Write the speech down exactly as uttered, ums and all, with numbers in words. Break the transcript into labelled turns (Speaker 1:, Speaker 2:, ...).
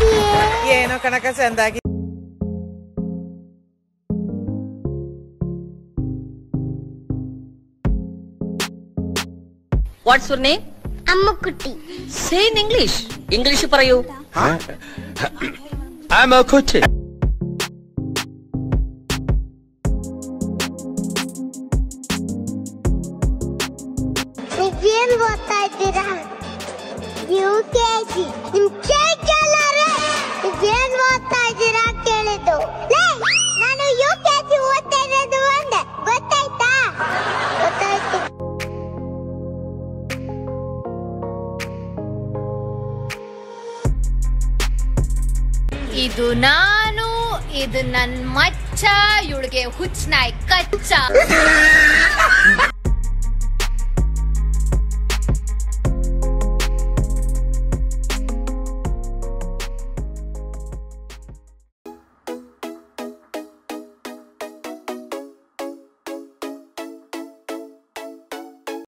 Speaker 1: ಏನೋ ಕನಕ ಚಂದಾಗಿ.
Speaker 2: What's your name?
Speaker 3: Ammukutti.
Speaker 2: Say in English. English parayu.
Speaker 4: I'm a kutti.
Speaker 3: Nijeen otta iddira. U K G. Nim kelare. Nijeen otta iddira kelidu. Le, nanu U K G otta irodu ande. Gottaita? Gottaitu.
Speaker 5: ಇದು ನಾನು, ಇದು ನನ್ ಮಚ್ಚ, ಇವಳಿಗೆ ಹುಚ್ಚನಾಯ್ ಕಚ್ಚ.